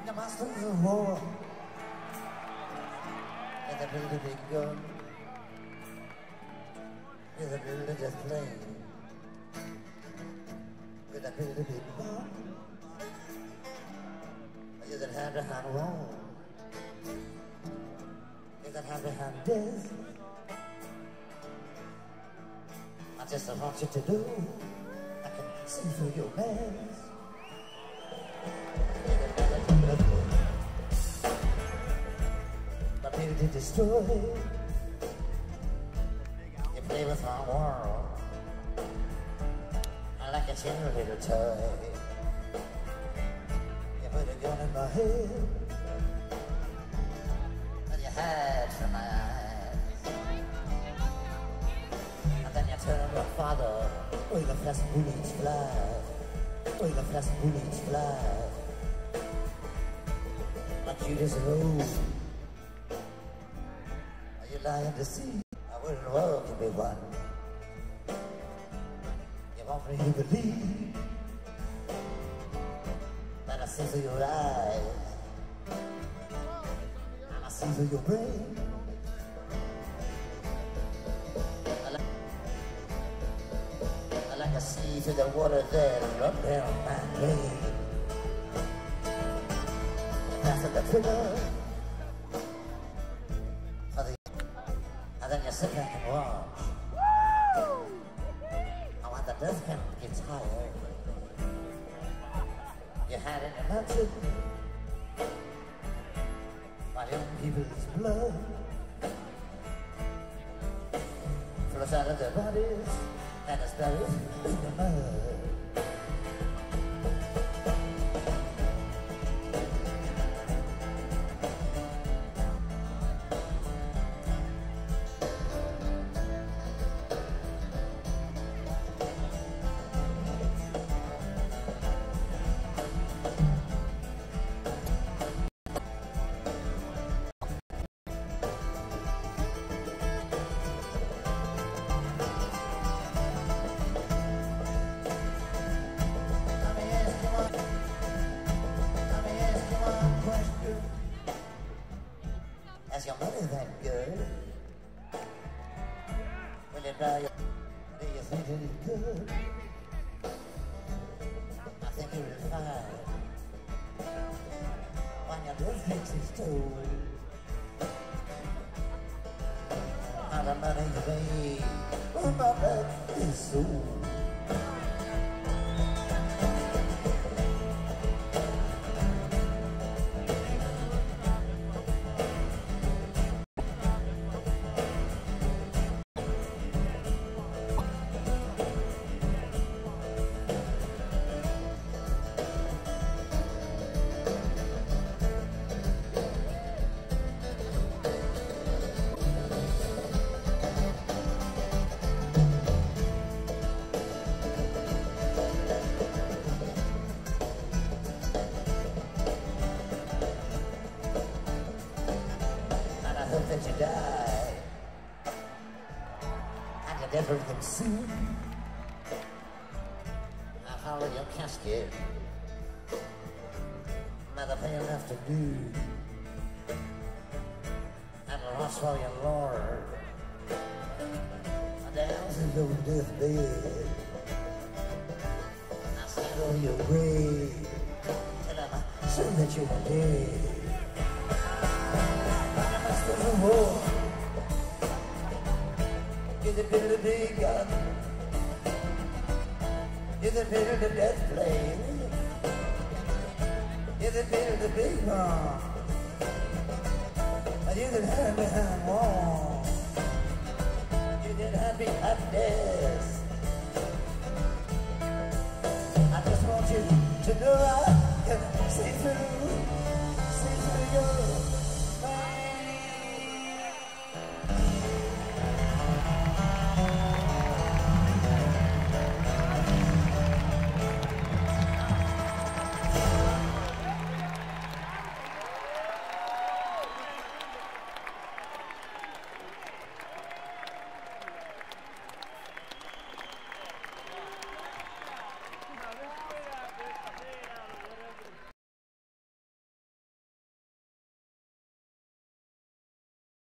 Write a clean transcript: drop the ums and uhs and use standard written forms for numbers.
the masters of war, and they build a big gun, and they build a jet plane, and they build a big bomb, and they hand-to-hand war, and they hand-to-hand death. I just want you to do, I can see through your mask. My baby to destroy. You play with my world. I like a gentle little toy. You put a gun in my head, and you hide from my eyes. And then you turn my father. Oh, the fast bullets fly. Oh, the fast bullets fly. But you just know. Are you lying to see? I wouldn't welcome me one. You want me to believe that I see through your eyes, and I see through your brain. I like to see through the water there and run down my vein. Passing the trigger. And then you sit back and watch. And when the death count gets higher, you hide in the mountain while young people's blood flows out of their bodies and is buried in the mud. Is your money that good? When you die, do you think it is good? I think it is fine. When your death takes its toll, how the money you made, when my back is sold. That you die, and you never come soon. I follow your casket, another pale afternoon, and lost for your Lord, and down to your deathbed. I stand on your grave, and I'm sure that you were dead. War. You're the bit of the big gun. You're the bit of the death plane. You're the bit of the big bomb. And you're the hand-behind wall. You're the hand-behind death. I just want you to know I can see through your